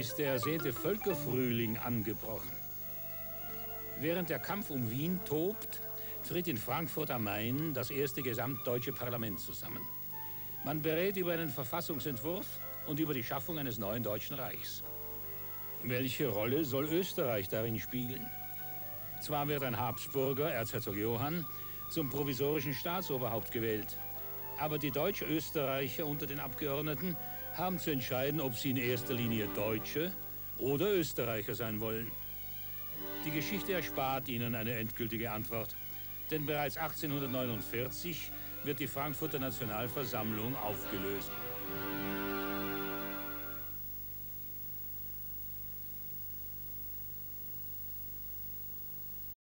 ist der ersehnte Völkerfrühling angebrochen. Während der Kampf um Wien tobt, tritt in Frankfurt am Main das erste gesamtdeutsche Parlament zusammen. Man berät über einen Verfassungsentwurf und über die Schaffung eines neuen Deutschen Reichs. Welche Rolle soll Österreich darin spielen? Zwar wird ein Habsburger, Erzherzog Johann, zum provisorischen Staatsoberhaupt gewählt, aber die Deutsch-Österreicher unter den Abgeordneten haben zu entscheiden, ob sie in erster Linie Deutsche oder Österreicher sein wollen. Die Geschichte erspart ihnen eine endgültige Antwort, denn bereits 1849 wird die Frankfurter Nationalversammlung aufgelöst.